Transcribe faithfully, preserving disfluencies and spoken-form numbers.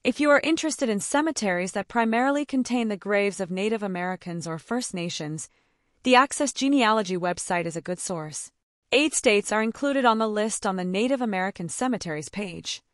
If you are interested in cemeteries that primarily contain the graves of Native Americans or First Nations, the Access Genealogy website is a good source. Eight states are included on the list on the Native American Cemeteries page.